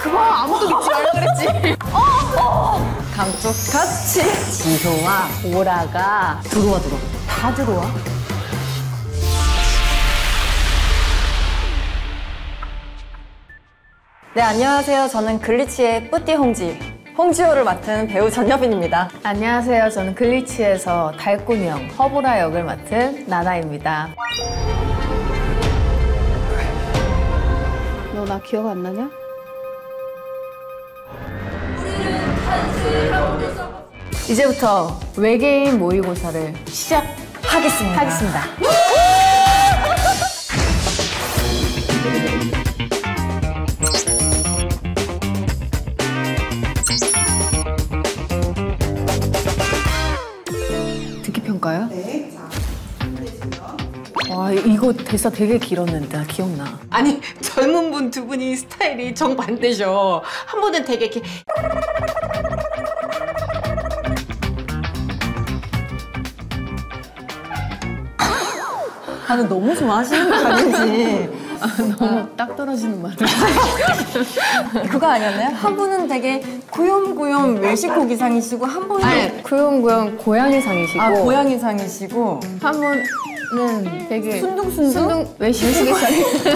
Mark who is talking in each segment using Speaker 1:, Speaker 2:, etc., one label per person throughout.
Speaker 1: 그거 아무도 믿지 말라 그랬지. 감쪽같이 지효와 오라가
Speaker 2: 들어와.
Speaker 1: 다 들어와.
Speaker 2: 네, 안녕하세요. 저는 글리치의 뿌띠 홍지효를 맡은 배우 전여빈입니다.
Speaker 1: 안녕하세요. 저는 글리치에서 달콤형 허브라 역을 맡은 나나입니다. 너 나 기억 안 나냐? 이제부터 외계인 모의고사를 시작하겠습니다. 듣기 평가요?
Speaker 3: 네. 자,
Speaker 1: 와, 이거 대사 되게 길었는데 나 기억나.
Speaker 4: 아니 젊은 분 두 분이 스타일이 정반대죠. 한 분은 되게 이렇게
Speaker 2: 다들 너무 좋아하시는 거 아닌지.
Speaker 1: 너무 딱 떨어지는 말.
Speaker 2: 그거 아니었나요? 한 분은 되게 구염구염 외식고 기상이시고 한 분은
Speaker 1: 아니, 구용구용 고양이상이시고
Speaker 2: 고양이상이시고
Speaker 1: 한 분은 되게
Speaker 2: 순둥순둥
Speaker 1: 외식고기상.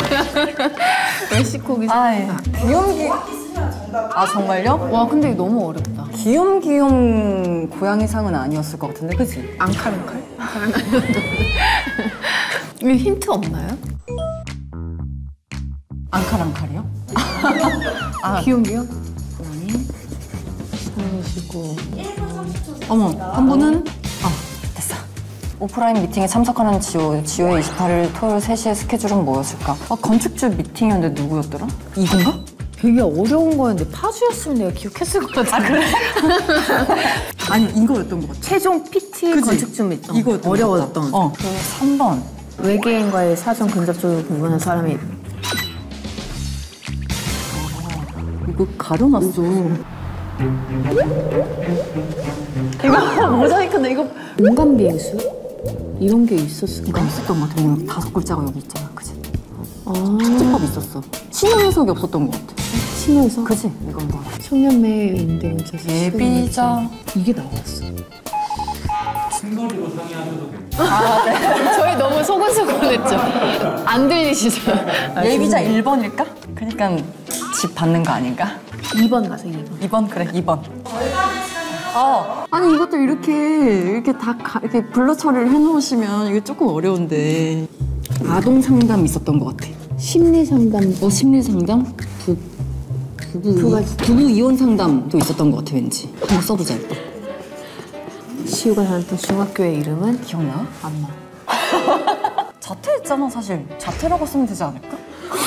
Speaker 1: 외식고기상.
Speaker 2: 귀염귀 정말요?
Speaker 1: 와, 근데 이거 너무 어렵다.
Speaker 2: 귀염귀염 고양이상은 아니었을 것 같은데, 그치?
Speaker 1: 앙칼? 이거 힌트 없나요?
Speaker 2: 앙칼이요?
Speaker 1: 귀염귀염? 고양이시고.
Speaker 2: 어머, 한 분은 됐어. 오프라인 미팅에 참석하는 지효의 28일 토요일 3시에 스케줄은 뭐였을까? 건축주 미팅이었는데 누구였더라? 이건가?
Speaker 1: 되게 어려운 거였는데 파주였으면 내가 기억했을 것 같은데.
Speaker 2: 그래? 아니, 이거였던 것 같아.
Speaker 1: 최종 PT 건축주 미팅.
Speaker 2: 이거였던
Speaker 1: 어려웠던.
Speaker 2: 그 3번.
Speaker 1: 외계인과의 사전 근접적으로 구분한 사람이.
Speaker 2: 이거 가려놨어. 이거 모자이크인데 이거
Speaker 1: 공간 비행수? 이런 게 있었을까?
Speaker 2: 있었던 것 같아. 5글자가 여기 있잖아, 그치? 숙제법 있었어. 신호 해석이 없었던 것 같아.
Speaker 1: 신호에서?
Speaker 2: 그치? 이건 거.
Speaker 1: 청년매의 인대문자
Speaker 2: 예비자.
Speaker 1: 이게 나왔어.
Speaker 5: 신거리로 상의하셔도 됩니다.
Speaker 1: 저희 너무 소곤소곤했죠? 안 들리시죠?
Speaker 2: 예비자 1번일까? 그러니까 집 받는 거 아닌가?
Speaker 1: 2번 가세요, 2번.
Speaker 2: 2번? 그래, 2번. 아니, 이것도 이렇게 다 이렇게 블러 처리를 해놓으시면 이게 조금 어려운데. 아동 상담 있었던 것 같아.
Speaker 1: 심리 상담.
Speaker 2: 심리 상담? 부부 이혼 상담도 있었던 것 같아, 왠지. 한번 써보자, 이거.
Speaker 1: 시우가 다녔던 중학교의 이름은?
Speaker 2: 기억나?
Speaker 1: 안 나.
Speaker 2: 자퇴했잖아, 사실. 자퇴라고 쓰면 되지 않을까?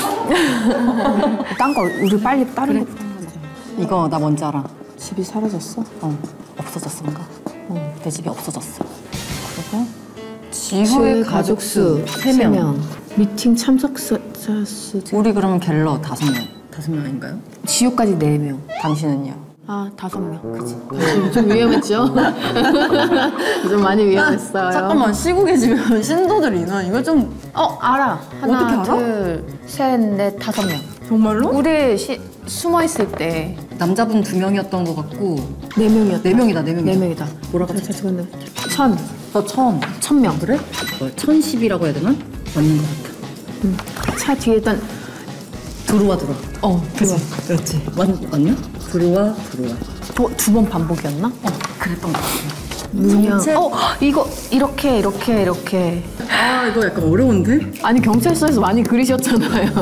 Speaker 1: 딴 거, 우리 빨리 다른
Speaker 2: 그래.
Speaker 1: 거부터 하자.
Speaker 2: 이거 나 뭔지 알아.
Speaker 1: 집이 사라졌어?
Speaker 2: 없어졌어인가? 내 집이 없어졌어. 그리고
Speaker 1: 지효의 가족 수 3명. 미팅 참석자 수.
Speaker 2: 우리 그러면 갤러 5명. 5명 아닌가요?
Speaker 1: 지효까지 4명.
Speaker 2: 당신은요?
Speaker 1: 5명. 그치. 좀 위험했죠? 좀 많이 위험했어요.
Speaker 2: 잠깐만, 쉬고 계시면 신도들이나 이거 좀...
Speaker 1: 알아. 하나,
Speaker 2: 어떻게 알아?
Speaker 1: 둘, 셋, 넷, 5명.
Speaker 2: 정말로?
Speaker 1: 우리 숨어있을 때
Speaker 2: 남자분 2명이었던 것 같고
Speaker 1: 4명이었다.
Speaker 2: 4명이다.
Speaker 1: 4명이다.
Speaker 2: 뭐라고
Speaker 1: 자, 잠깐만. 1000.
Speaker 2: 나 1000명.
Speaker 1: 그래?
Speaker 2: 1010이라고 해야 되나? 맞는 것 같아.
Speaker 1: 차 뒤에 일단
Speaker 2: 들어와.
Speaker 1: 그치.
Speaker 2: 그렇지. 맞냐? 들어와.
Speaker 1: 2번 반복이었나?
Speaker 2: 그랬던 것 같아.
Speaker 1: 문양. 이거 이렇게.
Speaker 2: 이거 약간 어려운데?
Speaker 1: 아니, 경찰서에서 많이 그리셨잖아요.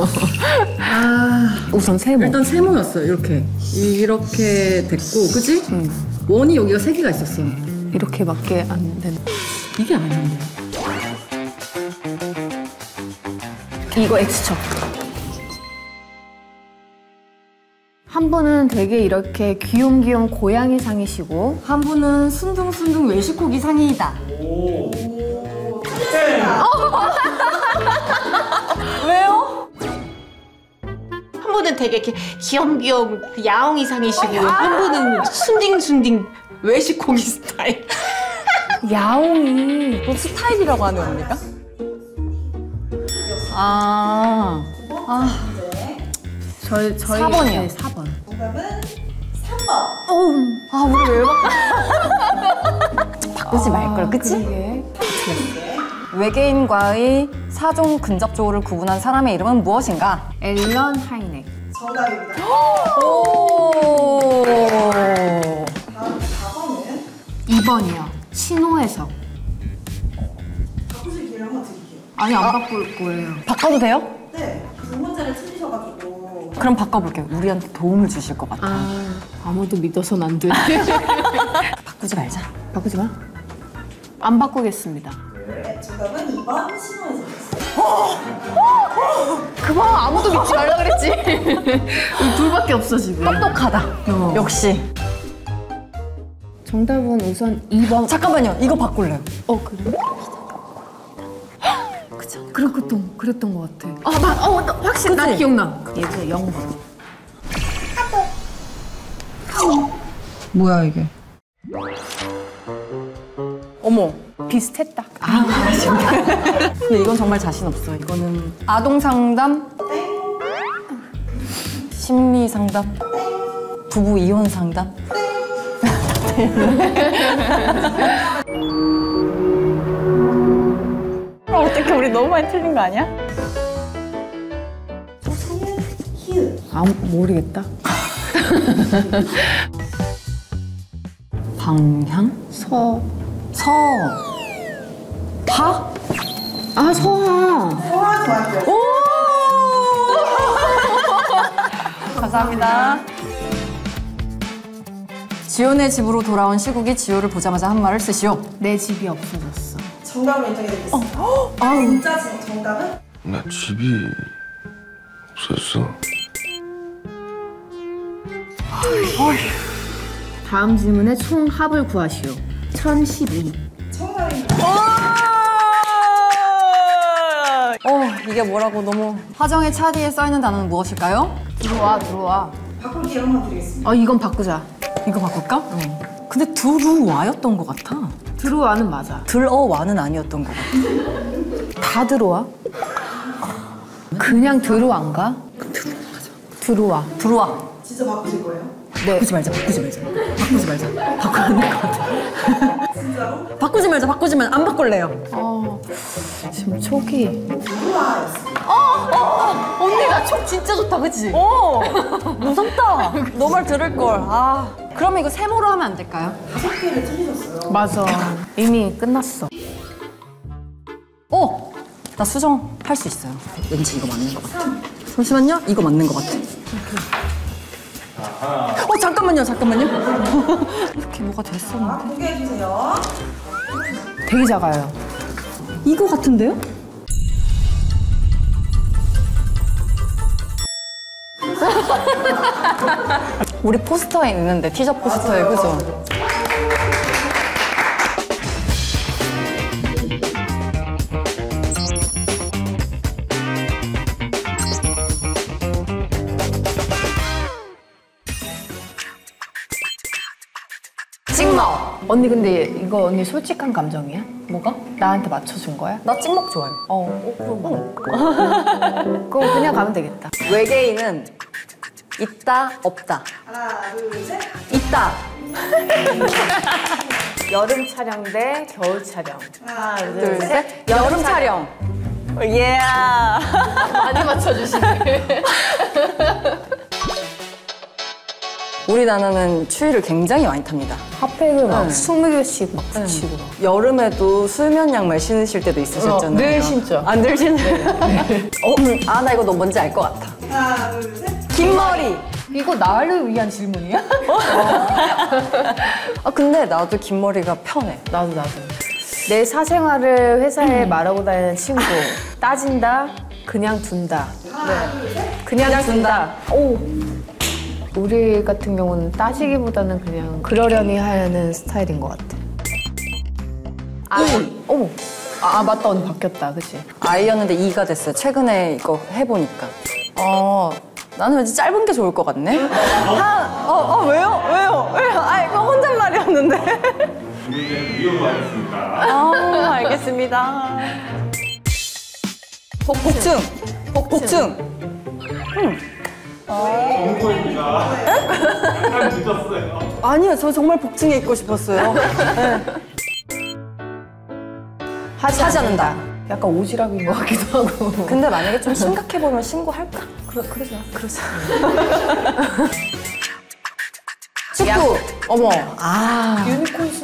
Speaker 1: 우선 세모.
Speaker 2: 일단 세모였어요, 이렇게 됐고, 그치? 원이 여기가 3개가 있었어.
Speaker 1: 이렇게밖에 안 되는.
Speaker 2: 이게 아닌데.
Speaker 1: 이거 X척. 한 분은 되게 이렇게 귀염귀염 고양이상이시고
Speaker 2: 한 분은 순둥순둥 외식고기 상이다. 왜요?
Speaker 4: 한 분은 되게 이렇게 귀염귀염 야옹이상이시고 한 분은 순딩순딩 외식고기 스타일.
Speaker 1: 야옹이.
Speaker 2: 또 스타일이라고 하는 겁니까?
Speaker 1: 저희
Speaker 2: 4번이요.
Speaker 1: 네, 4번.
Speaker 3: 정답은 3번.
Speaker 2: 아, 우리 왜 바꾸지 말걸, 그치?
Speaker 1: 그러게.
Speaker 2: 외계인과의 사종 근접조를 구분한 사람의 이름은 무엇인가?
Speaker 1: 앨런 하이넥.
Speaker 3: 정답입니다.
Speaker 2: 오.
Speaker 3: 다음 4번은
Speaker 1: 2번이요. 신호해석.
Speaker 3: 바꾸실 기회를 한번 드릴게요.
Speaker 1: 아니 안 바꿀 거예요.
Speaker 2: 바꿔도 돼요?
Speaker 3: 네, 두 문제를 틀리셔가지고
Speaker 2: 그럼 바꿔볼게요. 우리한테 도움을 주실 것 같아.
Speaker 1: 아무도 믿어선 안 돼.
Speaker 2: 바꾸지 말자.
Speaker 1: 바꾸지 마. 안 바꾸겠습니다.
Speaker 3: 네, 정답은 2번 신호에서였어요.
Speaker 1: 그만 아무도 믿지 말라 그랬지. 우리 둘밖에 없어 지금.
Speaker 2: 똑똑하다. 역시.
Speaker 1: 정답은 우선 2번.
Speaker 2: 잠깐만요. 이거 바꿀래요.
Speaker 1: 그래? 그쵸. 그랬던 것 같아. 나 확실히 나
Speaker 2: 그치?
Speaker 1: 기억나. 얘가 0번.
Speaker 2: 뭐야 이게? 어머.
Speaker 1: 비슷했다.
Speaker 2: 근데 이건 정말 자신 없어. 이거는 아동 상담, 심리 상담, 부부 이혼 상담. 어떻게 우리 너무 많이 틀린 거 아니야?
Speaker 3: 히읗.
Speaker 1: 모르겠다.
Speaker 2: 방향,
Speaker 1: 서.
Speaker 2: 파.
Speaker 1: 서하.
Speaker 3: 소화 정확해요.
Speaker 2: 감사합니다. 지연의 집으로 돌아온 시국이 지효를 보자마자 한 말을 쓰시오.
Speaker 1: 내 집이 없어졌어.
Speaker 3: 정답을 인정해드리겠습니다. 진짜 정답은
Speaker 5: 나 집이 없었어.
Speaker 1: 다음 질문에 총 합을 구하시오. 1012.
Speaker 3: 정답입니다.
Speaker 2: 이게 뭐라고 너무 화정의 차디에 써있는 단어는 무엇일까요?
Speaker 1: 들어와.
Speaker 3: 바꿀 기회 한번 드리겠습니다.
Speaker 1: 이건 바꾸자.
Speaker 2: 이거 바꿀까? 근데 들어와였던 것 같아.
Speaker 1: 들어와는 맞아.
Speaker 2: 들어와는 아니었던 것 같아.
Speaker 1: 다 들어와? 그냥 들어와인가? 들어와.
Speaker 2: 들어와.
Speaker 3: 진짜 바꾸실 거예요?
Speaker 1: 네.
Speaker 2: 바꾸지 말자. 바꾸면 안 될 것 같아.
Speaker 3: 진짜로?
Speaker 2: 바꾸지 말자. 안 바꿀래요.
Speaker 1: 지금 촉이.
Speaker 3: 들어와였습니다.
Speaker 2: 언니가 촉 진짜 좋다, 그치? 무섭다. 너 말 들을걸. 그러면 이거 세모로 하면 안 될까요?
Speaker 3: 5개를 틀리셨어요.
Speaker 1: 맞아. 이미 끝났어.
Speaker 2: 나 수정 할 수 있어요. 왠지 이거 맞는 것 같아. 잠시만요. 이거 맞는 것 같아. 잠깐만요. 이렇게 뭐가 됐었는데.
Speaker 3: 공개해주세요.
Speaker 1: 되게 작아요.
Speaker 2: 이거 같은데요? 우리 포스터에 있는데, 티셔츠 포스터에, 그죠? 찍먹!
Speaker 1: 언니 근데 이거 언니 솔직한 감정이야?
Speaker 2: 뭐가?
Speaker 1: 나한테 맞춰준 거야?
Speaker 2: 나 찍먹 좋아해.
Speaker 1: 그럼 그냥 가면 되겠다.
Speaker 2: 외계인은 있다, 없다.
Speaker 3: 하나, 둘, 셋.
Speaker 2: 있다.
Speaker 1: 여름 촬영 대 겨울 촬영.
Speaker 3: 하나,
Speaker 2: 둘, 셋. 여름 촬영.
Speaker 1: 많이 맞춰주시네.
Speaker 2: 우리 나나는 추위를 굉장히 많이 탑니다.
Speaker 1: 핫팩을 막 20개씩 막 붙이고.
Speaker 2: 여름에도 수면 양말 신으실 때도 있으셨잖아요.
Speaker 1: 늘 신죠.
Speaker 2: 늘 신어요. 나 이거 너 뭔지 알 것 같아.
Speaker 3: 하나, 둘, 셋.
Speaker 2: 긴 머리.
Speaker 1: 이거 나를 위한 질문이야?
Speaker 2: 근데 나도 긴 머리가 편해.
Speaker 1: 나도. 내 사생활을 회사에 말하고 다니는 친구. 따진다, 그냥 둔다.
Speaker 3: 하나, 둘, 셋.
Speaker 1: 그냥 둔다. 우리 같은 경우는 따지기보다는 그냥 그러려니 하는 스타일인 것 같아. 어머. 맞다. 언니 바뀌었다. 그치?
Speaker 2: I였는데 E가 됐어요. 최근에 이거 해보니까. 나는 왠지 짧은 게 좋을 것 같네. 왜요? 이거 혼잣말이었는데.
Speaker 5: 우리는 위험하겠습니다.
Speaker 2: 알겠습니다. 복층.
Speaker 5: 정보입니다. 약간 늦었어요.
Speaker 2: 아니요, 저 정말 복층에 있고 싶었어요. 네.
Speaker 1: 하지 않는다. 약간 오지랖인 것 같기도 하고.
Speaker 2: 근데 만약에 좀 심각해보면 신고할까?
Speaker 1: 그러자.
Speaker 2: 축구! 어머.
Speaker 1: 유니콘스.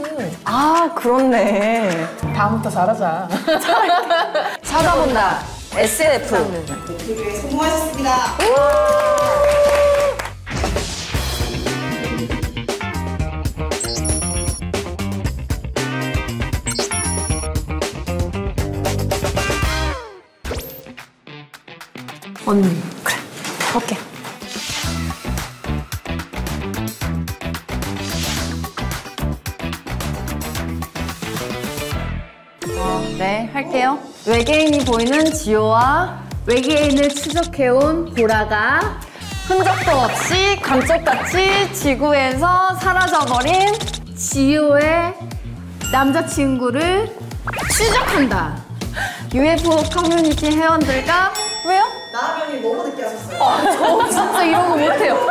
Speaker 2: 그렇네.
Speaker 1: 다음부터 잘하자.
Speaker 2: 찾아본다. SF.
Speaker 3: 모두에 성공하셨습니다.
Speaker 1: 언니.
Speaker 2: 오케이. 네, 할게요. 외계인이 보이는 지호와
Speaker 1: 외계인을 추적해온 보라가
Speaker 2: 흔적도 없이 감쪽같이 지구에서 사라져버린
Speaker 1: 지효의 남자친구를 추적한다.
Speaker 2: UFO 커뮤니티 회원들과 왜요?
Speaker 3: 나은이 너무 늦게 하셨어요.
Speaker 1: 저 진짜 이런 거 못해요.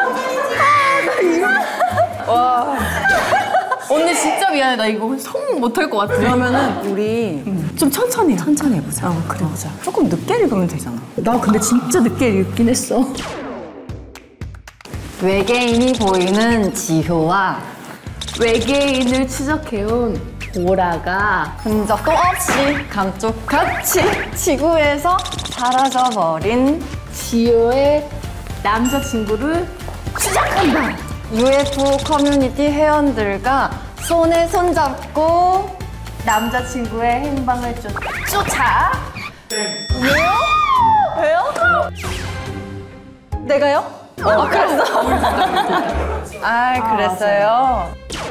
Speaker 1: 언니 진짜 미안해. 나 이거 성공 못할 것 같아.
Speaker 2: 그러면은 우리
Speaker 1: 좀 천천히
Speaker 2: 해보자.
Speaker 1: 그래 보자.
Speaker 2: 조금 늦게 읽으면 되잖아.
Speaker 1: 나 근데 진짜 늦게 읽긴 했어.
Speaker 2: 외계인이 보이는 지효와
Speaker 1: 외계인을 추적해온 보라가
Speaker 2: 흔적도 없이 감쪽같이 지구에서 사라져버린
Speaker 1: 지효의 남자친구를 추적한다.
Speaker 2: UFO 커뮤니티 회원들과 손에 손잡고
Speaker 1: 남자친구의 행방을 쫓아.
Speaker 2: 왜요? 내가요? 그랬어. 그랬어요.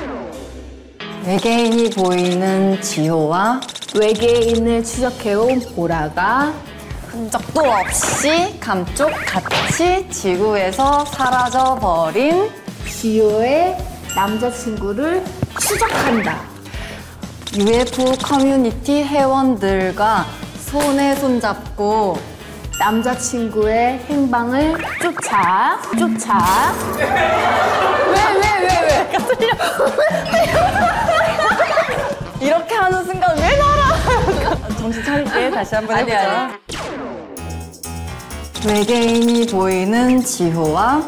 Speaker 2: 외계인이 보이는 지효와
Speaker 1: 외계인을 추적해온 보라가
Speaker 2: 흔적도 없이 감쪽같이 지구에서 사라져버린
Speaker 1: 지효의 남자친구를 추적한다.
Speaker 2: UFO 커뮤니티 회원들과 손에 손잡고
Speaker 1: 남자친구의 행방을 쫓아.
Speaker 2: 왜? 이렇게 하는 순간 왜 나라? 정신 차릴게. 다시 한번 해보자. 외계인이 보이는 지호와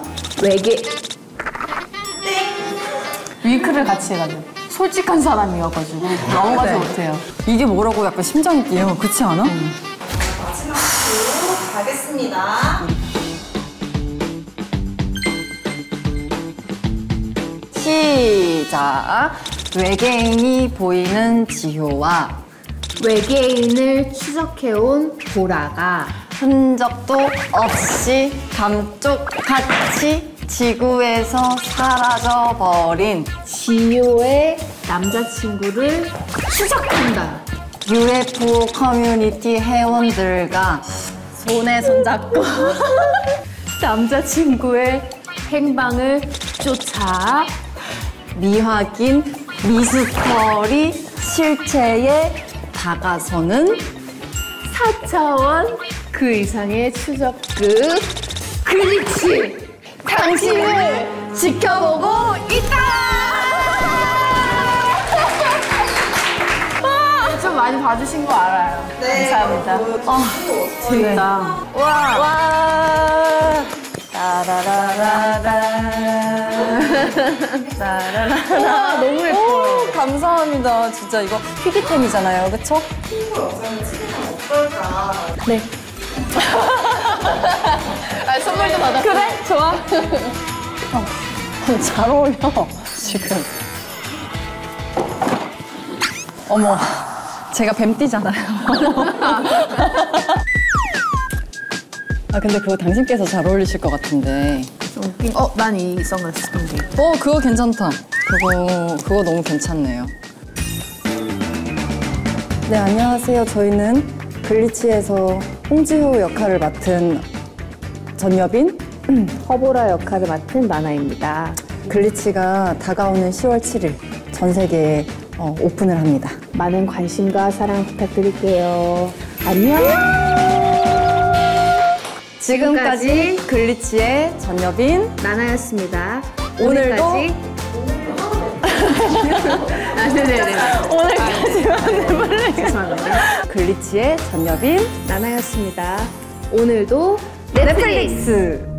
Speaker 1: 윙크를 같이 해가지고 솔직한 사람이어가지고 영어가지 못해요.
Speaker 2: 이게 뭐라고 약간 심장이 뛰어. 그렇지 않아?
Speaker 3: 마지막 주 가겠습니다.
Speaker 2: 시작. 외계인이 보이는 지효와
Speaker 1: 외계인을 추적해온 보라가
Speaker 2: 흔적도 없이 감쪽같이 지구에서 사라져버린
Speaker 1: 지효의 남자친구를 추적한다.
Speaker 2: UFO 커뮤니티 회원들과 손에 손잡고
Speaker 1: 남자친구의 행방을 쫓아
Speaker 2: 미확인 미스터리 실체에 다가서는
Speaker 1: 4차원 그 이상의 추적극 글리치 당신을 지켜보고 있다. 좀 많이 봐주신 거 알아요.
Speaker 3: 네.
Speaker 1: 감사합니다. 재밌다.
Speaker 2: 와 따라라라라 따라라라
Speaker 1: 너무 예뻐요.
Speaker 2: 감사합니다. 진짜 이거 희귀템이잖아요. 그쵸?
Speaker 3: 친구 영상을 찍으면 어떨까?
Speaker 1: 네. 선물도 받았어.
Speaker 2: 그래? 좋아. 잘 어울려. 지금. 어머, 제가 뱀띠잖아요. 근데 그거 당신께서 잘 어울리실 것 같은데.
Speaker 1: 웃긴. 난 이 선글라스 근데.
Speaker 2: 그거 괜찮다. 그거 너무 괜찮네요. 네, 안녕하세요. 저희는 글리치에서 홍지호 역할을 맡은 전여빈,
Speaker 1: 허보라 역할을 맡은 나나입니다.
Speaker 2: 글리치가 다가오는 10월 7일 전 세계에 오픈을 합니다.
Speaker 1: 많은 관심과 사랑 부탁드릴게요. 안녕.
Speaker 2: 지금까지 글리치의 전여빈
Speaker 1: 나나였습니다.
Speaker 2: 오늘도
Speaker 1: 네네네.
Speaker 2: 오늘까지만
Speaker 1: 죄송합니다.
Speaker 2: 글리치의 전여빈
Speaker 1: 나나였습니다. 오늘도
Speaker 2: 넷플릭스.